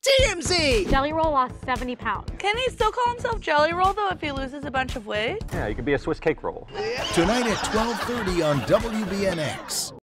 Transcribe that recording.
TMZ! Jelly Roll lost 70 pounds. Can he still call himself Jelly Roll, though, if he loses a bunch of weight? Yeah, you could be a Swiss cake roll. Tonight at 12:30 on WBNX.